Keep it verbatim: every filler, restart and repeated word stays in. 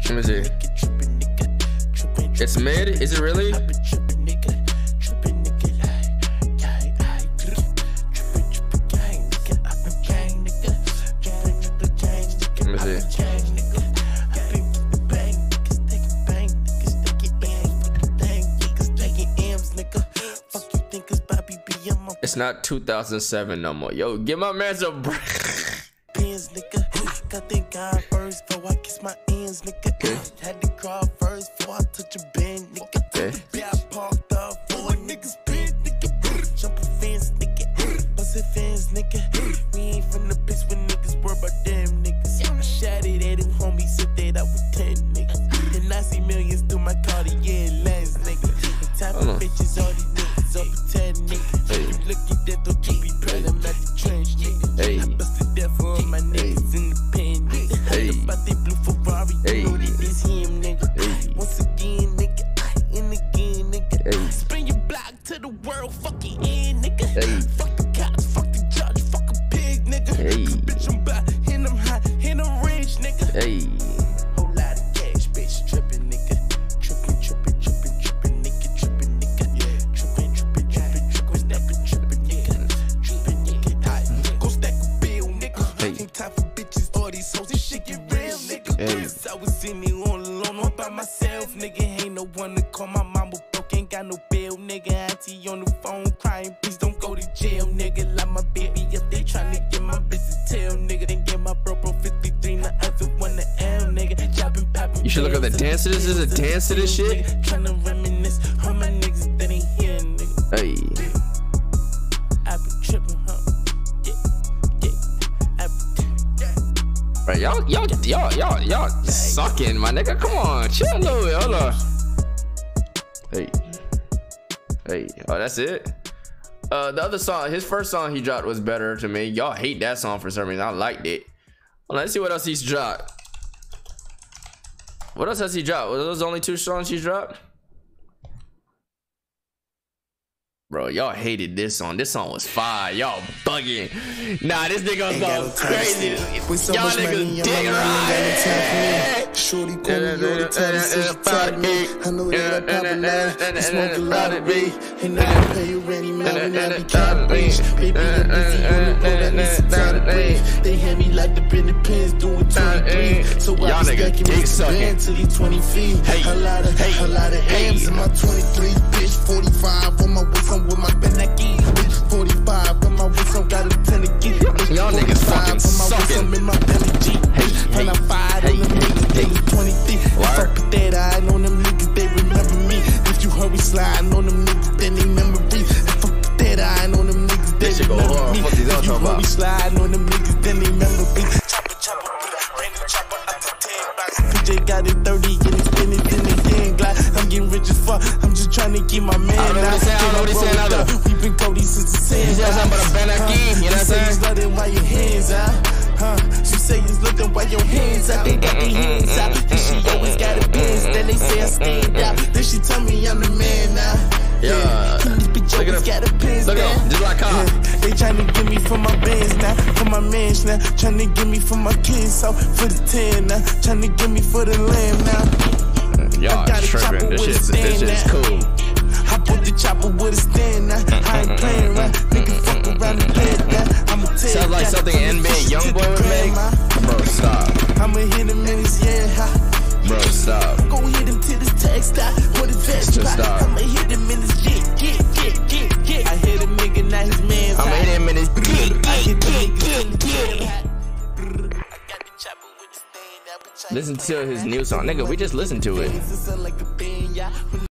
Let me see. It's mid. Is it really? Let me see. It's not two thousand seven no more. Yo, give my man a break. Thank God first before I kiss my ends, nigga. Okay. Had to crawl first before I touch a bend, nigga. Okay. Be I parked up for a nigga's bend, nigga. Jump a fence, nigga. Bust a fence, nigga. We ain't from the bitch when niggas worry about them niggas. I shouted at him, homies, said that I was ten, nigga. And I see millions through my Cartier lens, nigga. The type of bitches all these niggas up to ten, nigga. Hey. You look at that, don't you be proud, I'm not the trench, nigga. Hey. I busted that for all my niggas in the pen, nigga. Hey. About they blue Ferrari, Hey. you know that it's him, nigga. Hey. Once again, nigga, and again, nigga. Hey. Spin your block to the world, fuck it in, nigga. Hey. Fuck the cops, fuck the judge, fuck a pig, nigga. Hey. Bitch, I'm back, and I'm hot, and I'm rich, nigga. Hey. Whole lot of cash, bitch, trippin', nigga. Trippin', trippin', trippin', trippin', nigga, trippin', nigga. Yeah. Trippin', trippin', trippin', trippin', snappin', trippin', nigga. Trippin', nigga. Go stack a bill, nigga. Hey. Ain't time for bitches, all these hoes, this shit get real, nigga. Hey. I was in it all alone, all by myself, nigga. Ain't no one to call, my mama broke, ain't got no bill, nigga. Auntie on the phone crying, please don't go to jail, nigga. Like my baby up there trying to get my bitch to tell, nigga. Then get my bro bro fifty-three, the other one the L, nigga. Chopping, popping. You should look at the dance to this. Is a dance to this shit? Trying to reminisce on my niggas that ain't here, nigga. Hey. I been tripping, huh? Yeah, yeah. I been, Right, y'all, y'all, y'all, y'all, y'all sucking, my nigga. Come on, chill a little bit. Hold on. Hey, hey. Oh, that's it. Uh, the other song, his first song he dropped was better to me. Y'all hate that song for some reason. I liked it. Well, let's see what else he's dropped. What else has he dropped? Were those the only two songs he's dropped? Bro, y'all hated this song. This song was fire. Y'all bugging. Nah, this nigga was going crazy. Y'all niggas digging right. Shorty call me all the time, she says she tired of me. I know that I pop a line, I smoke a lot of weed. And I can pay you any man when I be caught rich. Baby, I'm busy on the road, I need some time to breathe. They hand me like the Benny Pins doing twenty-three. So I be stacking Mister Band till he twenty feet. A lot of, a lot of M's in my twenty-three, bitch. forty-five on my waist, I'm with my Benaki. Bitch, forty-five on my waist, I'm got a ten again. Y'all niggas fucking sucking. I'm in my belly G. And I'm fired on them niggas, they was twenty-three. If I put that eye on them niggas, they remember me. If you hurry sliding on them niggas, then they memory. If I put that eye on them niggas, they remember me. If you hurry sliding on them niggas, then they remember me. Chopper, chopper, bring the chopper up to ten box. P J got it thirty and it's spinning in the hand glide. I'm getting rich as fuck, I'm just trying to get my man out. I don't know what he's saying, I don't know what he's saying. We've been Cody since the sand. He said something about a Benaki, you know what I'm saying? You say you while your hands out. Huh? She say it's looking while your hands out. They got their hands out. And she always got a Benz. Then they say I stand out. Then she tell me I'm the man now. Yeah. This bitch always got a Benz. Look at him, just like how. They tryna get me for my bands now, for my mans now. Tryna get me for my kids, so for the ten now. Tryna get me for the lamb now. Y'all tripping. This shit's, this shit's cool. I put the chopper with a stand now. I ain't playing right. Nigga fuck around and play it now. I'ma tell you. Sounds like something N B A Youngboy would make. Bro, stop. I'ma hit him in his yeah. Bro, stop. Go hit him to this text stop. What is that? Just stop. I'ma hit him in his yeah, yeah, yeah, yeah, yeah. I hit a nigga, now his man's I'ma hit him in his I hit the nigga in the yeah. Listen to his new song. Nigga, we just listened to it.